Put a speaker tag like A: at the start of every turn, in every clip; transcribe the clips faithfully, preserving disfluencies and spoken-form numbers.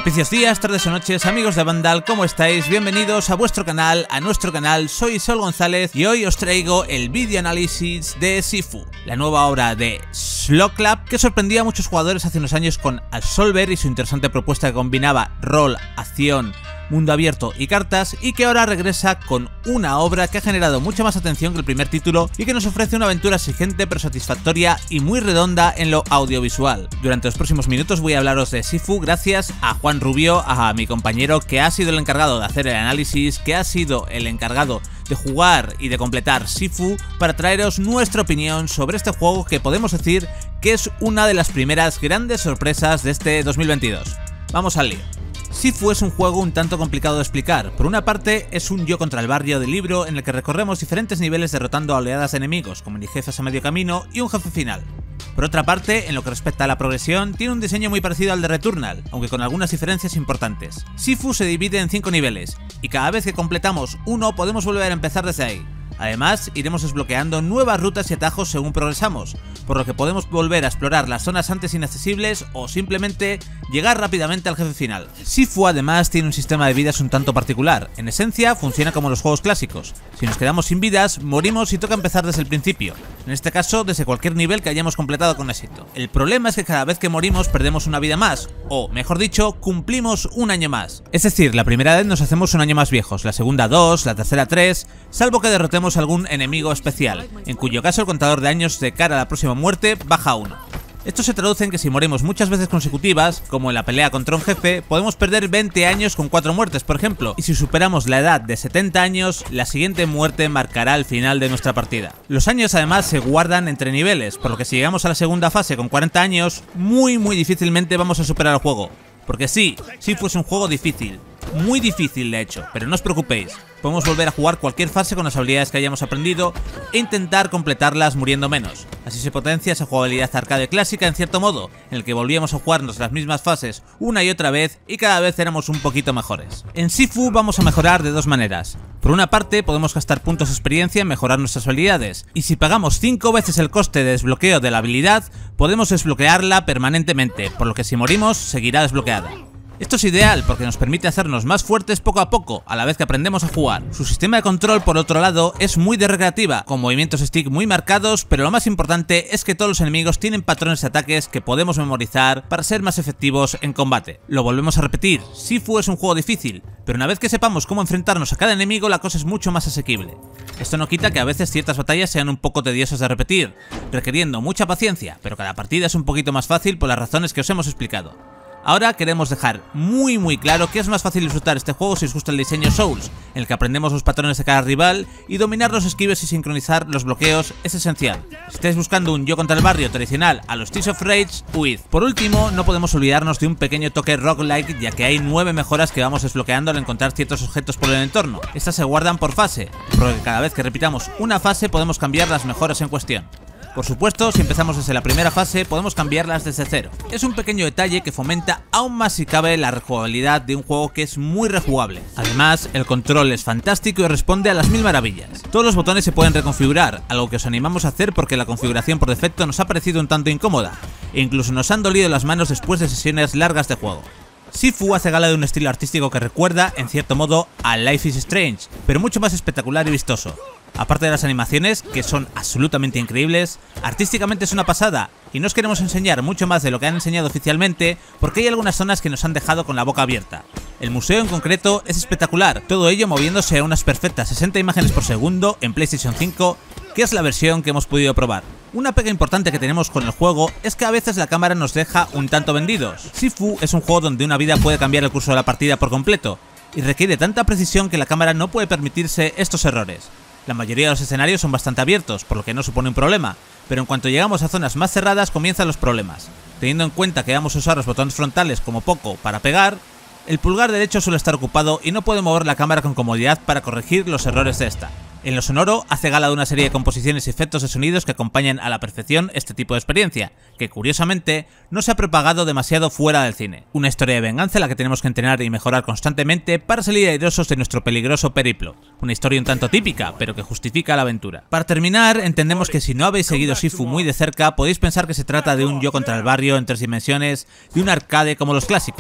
A: Propicios días, tardes o noches, amigos de Vandal, ¿cómo estáis? Bienvenidos a vuestro canal, a nuestro canal, soy Saúl González y hoy os traigo el vídeo análisis de Sifu, la nueva obra de Slow Clap que sorprendía a muchos jugadores hace unos años con Absolver y su interesante propuesta que combinaba rol, acción, mundo abierto y cartas, y que ahora regresa con una obra que ha generado mucha más atención que el primer título y que nos ofrece una aventura exigente pero satisfactoria y muy redonda en lo audiovisual. Durante los próximos minutos voy a hablaros de Sifu gracias a Juan Rubio, a mi compañero que ha sido el encargado de hacer el análisis, que ha sido el encargado de jugar y de completar Sifu, para traeros nuestra opinión sobre este juego que podemos decir que es una de las primeras grandes sorpresas de este dos mil veintidós. Vamos al lío. Sifu es un juego un tanto complicado de explicar. Por una parte, es un yo contra el barrio de libro en el que recorremos diferentes niveles derrotando a oleadas de enemigos, como minijefes a medio camino y un jefe final. Por otra parte, en lo que respecta a la progresión, tiene un diseño muy parecido al de Returnal, aunque con algunas diferencias importantes. Sifu se divide en cinco niveles, y cada vez que completamos uno podemos volver a empezar desde ahí. Además, iremos desbloqueando nuevas rutas y atajos según progresamos, por lo que podemos volver a explorar las zonas antes inaccesibles o simplemente llegar rápidamente al jefe final. Sifu además tiene un sistema de vidas un tanto particular. En esencia, funciona como los juegos clásicos. Si nos quedamos sin vidas, morimos y toca empezar desde el principio. En este caso, desde cualquier nivel que hayamos completado con éxito. El problema es que cada vez que morimos perdemos una vida más, o mejor dicho, cumplimos un año más. Es decir, la primera vez nos hacemos un año más viejos, la segunda dos, la tercera tres, salvo que derrotemos algún enemigo especial, en cuyo caso el contador de años de cara a la próxima muerte baja a uno. Esto se traduce en que si morimos muchas veces consecutivas, como en la pelea contra un jefe, podemos perder veinte años con cuatro muertes, por ejemplo, y si superamos la edad de setenta años, la siguiente muerte marcará el final de nuestra partida. Los años además se guardan entre niveles, por lo que si llegamos a la segunda fase con cuarenta años, muy muy difícilmente vamos a superar el juego. Porque sí, Sifu es un juego difícil, muy difícil de hecho, pero no os preocupéis, podemos volver a jugar cualquier fase con las habilidades que hayamos aprendido e intentar completarlas muriendo menos. Así se potencia esa jugabilidad arcade clásica en cierto modo, en el que volvíamos a jugarnos las mismas fases una y otra vez y cada vez éramos un poquito mejores. En Sifu vamos a mejorar de dos maneras. Por una parte, podemos gastar puntos de experiencia en mejorar nuestras habilidades, y si pagamos cinco veces el coste de desbloqueo de la habilidad, podemos desbloquearla permanentemente, por lo que si morimos, seguirá desbloqueada. Esto es ideal porque nos permite hacernos más fuertes poco a poco, a la vez que aprendemos a jugar. Su sistema de control, por otro lado, es muy de recreativa, con movimientos stick muy marcados, pero lo más importante es que todos los enemigos tienen patrones de ataques que podemos memorizar para ser más efectivos en combate. Lo volvemos a repetir, Sifu es un juego difícil, pero una vez que sepamos cómo enfrentarnos a cada enemigo, la cosa es mucho más asequible. Esto no quita que a veces ciertas batallas sean un poco tediosas de repetir, requiriendo mucha paciencia, pero cada partida es un poquito más fácil por las razones que os hemos explicado. Ahora queremos dejar muy muy claro que es más fácil disfrutar este juego si os gusta el diseño Souls, en el que aprendemos los patrones de cada rival y dominar los esquives y sincronizar los bloqueos es esencial. Si estáis buscando un yo contra el barrio tradicional a los Streets of Rage, huid. Por último, no podemos olvidarnos de un pequeño toque roguelike, ya que hay nueve mejoras que vamos desbloqueando al encontrar ciertos objetos por el entorno. Estas se guardan por fase, por lo que cada vez que repitamos una fase podemos cambiar las mejoras en cuestión. Por supuesto, si empezamos desde la primera fase, podemos cambiarlas desde cero. Es un pequeño detalle que fomenta aún más si cabe la rejugabilidad de un juego que es muy rejugable. Además, el control es fantástico y responde a las mil maravillas. Todos los botones se pueden reconfigurar, algo que os animamos a hacer porque la configuración por defecto nos ha parecido un tanto incómoda, e incluso nos han dolido las manos después de sesiones largas de juego. Sifu hace gala de un estilo artístico que recuerda, en cierto modo, a Life is Strange, pero mucho más espectacular y vistoso. Aparte de las animaciones, que son absolutamente increíbles, artísticamente es una pasada, y no os queremos enseñar mucho más de lo que han enseñado oficialmente, porque hay algunas zonas que nos han dejado con la boca abierta. El museo en concreto es espectacular, todo ello moviéndose a unas perfectas sesenta imágenes por segundo en PlayStation cinco, que es la versión que hemos podido probar. Una pega importante que tenemos con el juego es que a veces la cámara nos deja un tanto vendidos. Sifu es un juego donde una vida puede cambiar el curso de la partida por completo, y requiere tanta precisión que la cámara no puede permitirse estos errores. La mayoría de los escenarios son bastante abiertos, por lo que no supone un problema, pero en cuanto llegamos a zonas más cerradas comienzan los problemas. Teniendo en cuenta que vamos a usar los botones frontales como poco para pegar, el pulgar derecho suele estar ocupado y no puedo mover la cámara con comodidad para corregir los errores de esta. En lo sonoro, hace gala de una serie de composiciones y efectos de sonidos que acompañan a la perfección este tipo de experiencia, que curiosamente no se ha propagado demasiado fuera del cine. Una historia de venganza en la que tenemos que entrenar y mejorar constantemente para salir airosos de nuestro peligroso periplo. Una historia un tanto típica, pero que justifica la aventura. Para terminar, entendemos que si no habéis seguido Sifu muy de cerca, podéis pensar que se trata de un yo contra el barrio en tres dimensiones, de un arcade como los clásicos.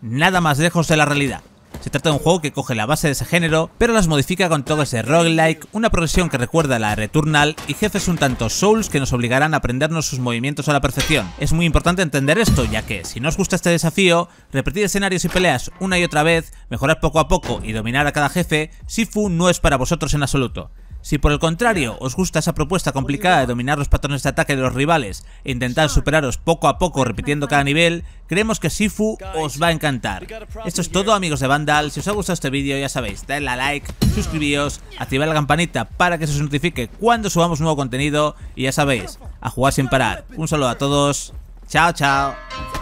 A: nada más lejos de la realidad. Se trata de un juego que coge la base de ese género, pero las modifica con toques de roguelike, una progresión que recuerda a la Returnal y jefes un tanto Souls que nos obligarán a aprendernos sus movimientos a la perfección. Es muy importante entender esto, ya que si no os gusta este desafío, repetir escenarios y peleas una y otra vez, mejorar poco a poco y dominar a cada jefe, Sifu no es para vosotros en absoluto. Si por el contrario os gusta esa propuesta complicada de dominar los patrones de ataque de los rivales e intentar superaros poco a poco repitiendo cada nivel, creemos que Sifu os va a encantar. Esto es todo, amigos de Vandal. Si os ha gustado este vídeo, ya sabéis, dadle a like, suscribíos, activad la campanita para que se os notifique cuando subamos nuevo contenido y ya sabéis, a jugar sin parar. Un saludo a todos, chao chao.